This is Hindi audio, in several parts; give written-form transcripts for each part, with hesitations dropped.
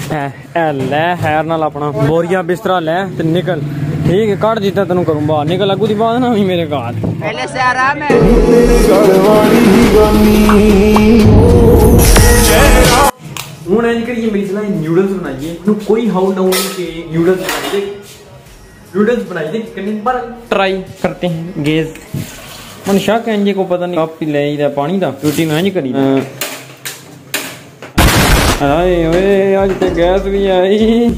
ले खैर नाल अपना बोरिया बिस्तरा ले ते निकल। ठीक है काट दिता तेन करूँ बाहर निकल अगू दी बात ना हुई मेरे घर पहले से आराम है। हूँ इंज करिए मेरी सलाह न्यूडल्स बनाइए कोई हाउ डाउन के न्यूडल्स बनाई दे पर ट्राई करते हैं गेज मन शक है को पता नहीं कप ले पानी का रोटी में इंज करी अरे आज तो गैस भी आई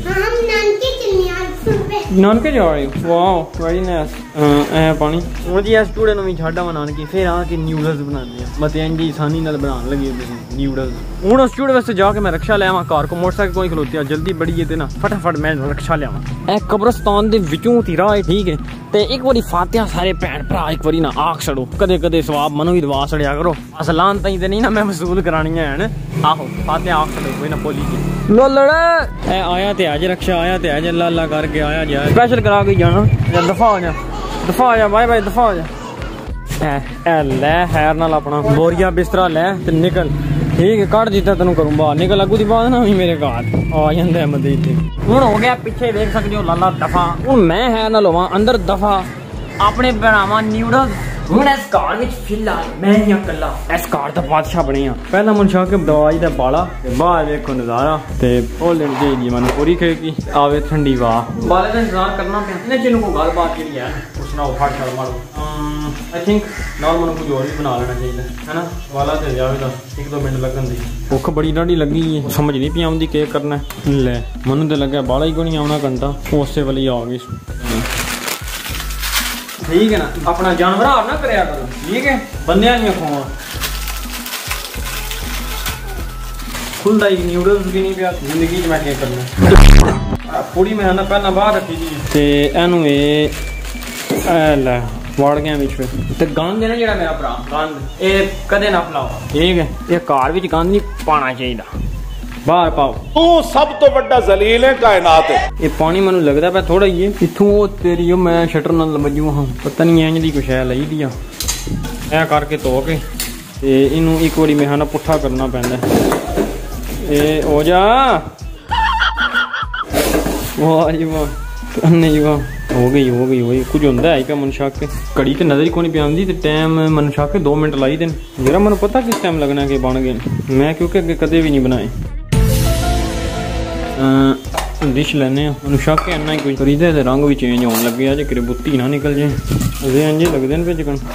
नानके जा रहे हो वाह वेरी नाइस पानी हूँ जी इस चूड़े भी छाड़ा वा नानके फिर आके न्यूडल्स बनाने मत इंजी आसानी बनाने लगे न्यूडल्स हूँ उस चूड़े वास्ते जाके मैं रक्षा लिया घर को मोटरसाइकिल कोई खलोती जल्दी बड़ी है ना फटाफट मैं रक्षा लिया कब्रस्तान के विचों ती राह ठीक है तो एक बारी फातिहा सारे भैन भरा एक बारी ना आख छड़ो कदे कदे सवाब मनु भी दवा छड़िया करो असलान तई तो नहीं ना मैं वसूल करानी है आहो फातिहा आख छड़ो कोई ना बोली जी लो लड़ आया ते आज रक्षा आया ते आज अल्लाह अल्लाह करके आया जा स्पेशल करा के जाना दफा हो जा बाय बाय दफा हो जा ले खैर नाल अपना बोरिया बिस्तरा ले ते निकल। ठीक है काट दिता तेन करूँ बाहर निकल अगू दी बात ना हुई मेरे घर आ जाता मदद हूँ हो गया पिछे देख सकते हो लाला दफा हूँ मैं है ना लवा अंदर दफा अपने बनावा न्यूडल्स हूँ इस घर में फिलहाल मैं ही कला इस घर का बादशाह बने पहला मन शाह के दवाई का बाला बाहर देखो नजारा तो जी मन पूरी खेगी आवे ठंडी वाह बाले का इंतजार करना पे चलो को गलबात जी है सुनाओ फट छड़ मारो आई थिंक नॉर्मल कुछ और भी बना लेना चाहिए है ना वाला तो जाएगा 1-2 मिनट लगन दी भुख बड़ी डाढ़ी लगी है समझ नहीं पी आती के करना ले मनु तो लगे बाला ही को नहीं आना घंटा उसे वाली आ गई ठीक है ना अपना जानवर ना कराया करो ठीक है बंदियां नहीं खाओ खुलता ही न्यूडल्स भी नहीं पिया जिंदगी मैं क्या करना पूरी मैं ना पहला बाहर रखी थी ते एनू ले वड़ गया बिच ते गंद है ना जेड़ा मेरा भरा गंद ए कदे ना फलाओ ठीक है ये घर विच गंद नहीं पाना चाहिए बाहर पाओ तू सब तो बड़ा जलील है कायनात है ये पानी मैनू लगता है थोड़ा ही है इथों तेरी मैं शटर नाल वजू हाँ पता नहीं इंज दी कुछ है ली दी ऐ करके धो के इनू एक बारी मैं ना पुट्ठा करना पैंदा ए हो जा वाह जी वाह नहीं वाह हो गई कुछ होंगे है क्या मन शाक के घड़ी तो नजर ही को नहीं पियादी तो टाइम मन शाक के 2 मिनट लाई देन मेरा मैंने पता किस टाइम लगना कि बन गए मैं क्योंकि अगे कदे भी नहीं बनाए डिश लेने मन शाक के इन्ना ही कुछ खरीदे तो रंग भी चेंज होने लगे आज कि बुत्ती ना निकल जाए अजे इंजे लगते हैं पे चिकन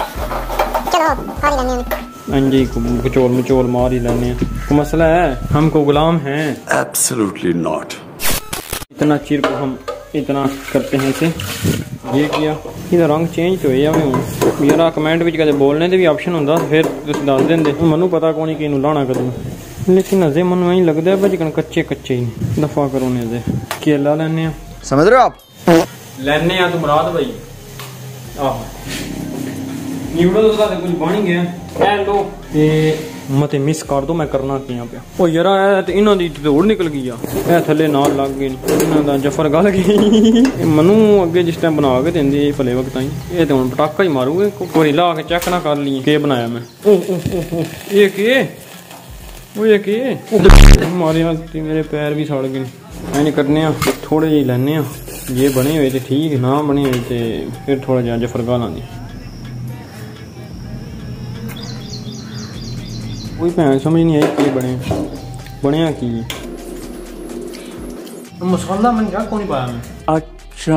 इंजे मचोल मार ही लेने को मसला है हमको गुलाम हैं एब्सोल्युटली नॉट इतना चिर को हम इतना करते हैं इसे ये किया इधर रंग चेंज तो है यार कमेंट भी कदे बोलने के भी ऑप्शन होंगे फिर दस देंगे मनु पता कौन ही कि लाना कदों लेकिन अजे मनु यही लगता है भाई कच्चे ही दफा करो ने अजे केला लेने समझ रहे हो आप लेने तो मुराद भाई आहो न्यूडल्स का कुछ बन गया लो मते मिस कर दो मैं करना किया पे ओ यार तो इन्हों दी दौड़ निकल गई है थले नाल लग गई इन्हों दा जफर गल गई मनु अगे जिस टाइम बना के देंदी भले वक्त ताई ये तो हुण पटाका ही मारूगे कोई ला के चेक ना कर लिए के बनाया मैं ये के वो ये के मारे मेरे पैर भी सड़ गए ऐ करने थोड़े जी लेने ये बने हुए तो ठीक ना बने हुए तो फिर थोड़ा जहा जफर गाल आती कोई भैन समझ नहीं आई कि बनया की मसाला मन क्या कौन पाया मैं अच्छा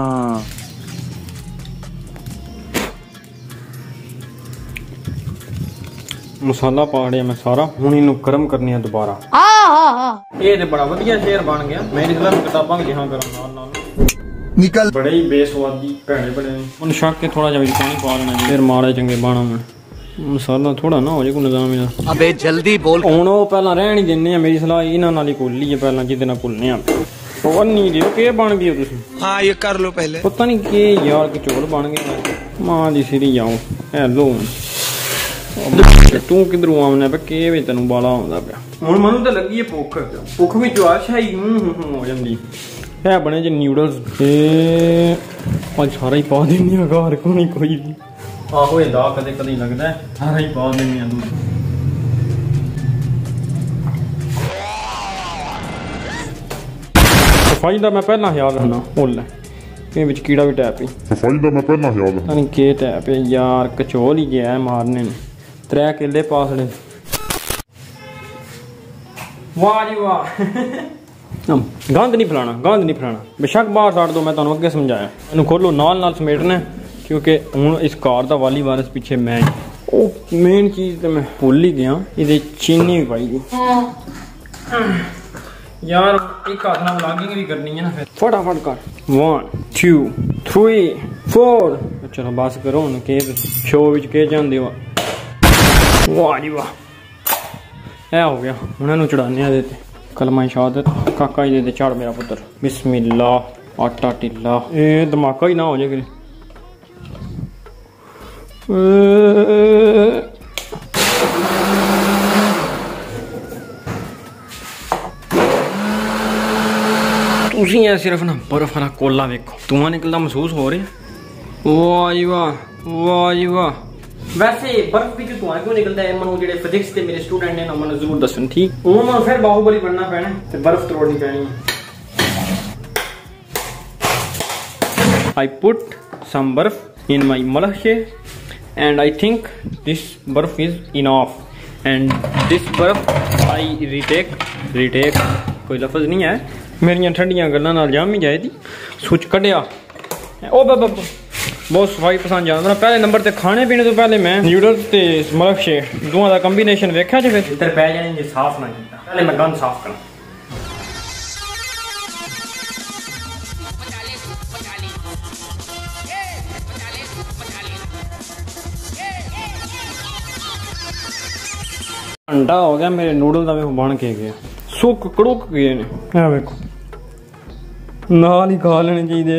मसाला पा लिया मैं सारा हूँ इन गर्म करने दोबारा ये तो बड़ा वधिया शेर बन गया मेरी सलाह किताबा जहाँ करा निकल बड़े ही बेसवादी भैने बने उन शक के थोड़ा जहा पानी पा लेना फिर माड़े चंगे बाणा मैं मसाला थोड़ा ना हो जाए कोई निजाम इहदा अबे जल्दी बोल हुण ओह पहला रहन ही दिन्ने मेरी सलाह इन्हां नाल ही घोली है पहला जिदे नाल भुलने पवन नहीं दियो के बन गए तुसीं हां ये कर लो पहले पता नहीं के यार के चोल बन गए मां दी सिरी जाओ हेलो तू किधरों आमना पे के वे तेनू बाला आंदा पिया हुण मनु ते लगी है भुख भी जो शाही हो जांदी है बने जे न्यूडल्स ते आज सारा ही पा देनी घर को नहीं कोई भी आहो ये दाग कदे कदे लगता है सारा ही पा देनी दूध सफाई का मैं पहला ख्याल रखना भुल है कीड़ा भी टैप ही सफाई का मैं पहला ख्याल रखना नहीं के टैप है यार कचौल ही गया है मारने ने 3 किले पासड़े वाह जी वाह गंद नहीं फैलाना बेशक बाहर साड़ दो मैं तुहानू अगे समझाया इन्हू खोलो नाल समेटना क्योंकि हुण इस कार का वाली वारस पिछे मैं मेन चीज़ तो मैं भुल ही गया ये चीनी भी पाई दी यार एक हाथ नाल लॉगिंग भी करनी है ना फिर फटाफट कर 1 2 3 4 चलो बस करो हुण के शो विच के जांदे हो वाह जी वाह ऐ हो गया हुण इहनू चढ़ाने आ देते कलमा शहादत काका जी दे चढ़ मेरा पुत्र बिस्मिल्लाह आटा टिल्ला ए धमाका ही ना हो जाए तुसी है सिर्फ ना बर्फ वाला कोला वेखो धुआं निकलता महसूस हो रहा वाह जी वाह वैसे बर्फ भी धुआं क्यों निकलता है मैं जो फिजिक्स के मेरे स्टूडेंट ने मैंने जरूर दसन ठीक हूँ मैं फिर बाहुबली बनना पैना तो बर्फ तोड़नी पैनी आई पुट सम बर्फ इन माई मलहशे and I think this barf is enough and this barf I retake कोई लफ्ज नहीं है मेरिया ठंडिया गल्लां नाल जाम ही जाए थी सुच कढ़िया ओ बाबा बहुत सफाई पसंद जानदा पहले नंबर ते खाने पीने तो पहले मैं न्यूडल्स ते मलहशे दोवां दा कॉम्बिनेशन वेख्या जे फिर इधर पै जाने जे साफ ना कीता पहले मैं गंद साफ करा घंटा हो गया मेरे नूडल का बन के गया सुक कड़ुक गए ने वेखो नाल ही खा लेने चाहिए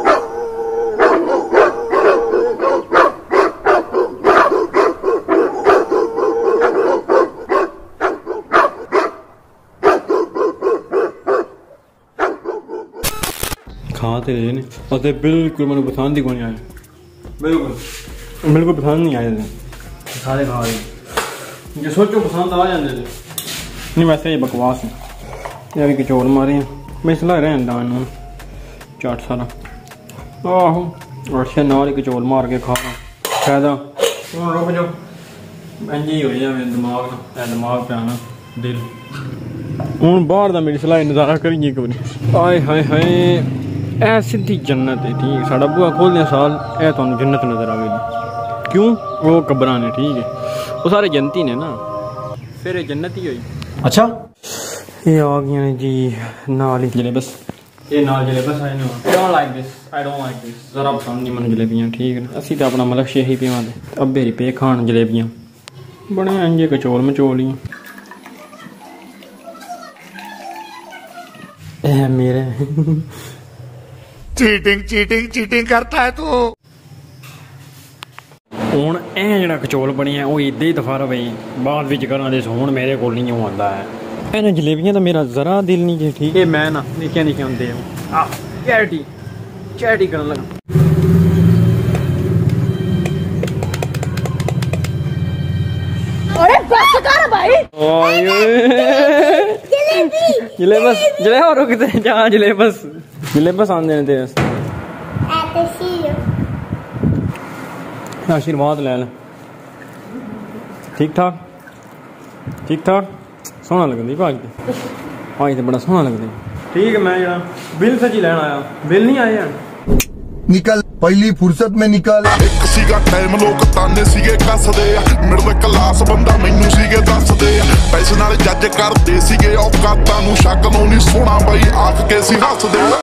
खा तो रहे ने बिल्कुल मैंने पसंद ही कोई नहीं आया बिल्कुल पसंद नहीं आए सारे खा रहे जो सोचो पसंद आ जाते थे नहीं वैसे ये बकवास है यार कचौल मारे हैं मैं इसलिए रहता इन्होंने चाट सारा आहो अच्छा नाल ही कचौल मार के खा रहा फायदा हूँ रुक जाओ इंज ही हो जाए दिमाग पे आना दिल हूँ बाहर का मेरी सलाह नज़ारा करिए एक बार आए हाय हाय ए सीधी जन्नत है ठीक साढ़ा बुआ खोलने साल ए तुहानू जन्नत नज़र आएगी क्यों वो कब्रां ने ठीक है वो सारे जनती ने ना फिर जन्नत ही हुई अच्छा ये आ गई ने जी नाल ही जलेबस ये नाल जलेबस आए ने आई डोंट लाइक दिस जरा पसंद नहीं मन जलेबियां ठीक है असी तो अपना मलहशे ही पीवा दे अब्बे री पे खान जलेबियां बड़े इंजे कचौल मचौल ही ए मेरे चीटिंग करता है तू हूँ ए जो कचौल बनी है वो इदा ही दफा रहे बाद में करा दे हूँ मेरे को नहीं आता है इन्हें जलेबियां तो मेरा जरा दिल नहीं है ठीक है मैं ना निक्के निक्के होंगे चैटी करने लगा जलेबस आंदे ने तेरे आशीर्वाद ले ले ठीक ठाक सोहना लगती भाज भाज तो बड़ा सोहना लगता ठीक है मैं जरा बिल सची लैन आया बिल नहीं आए निकल पहली फुर्सत में निकल एक सीगा टाइम लोग ताने सीगे कसदे मेरे क्लास बंदा मैनू सीगे दसदे पैसे नाल जज करदे सीगे औकातां नू शक नू नहीं सोना बई आख के सी हसदे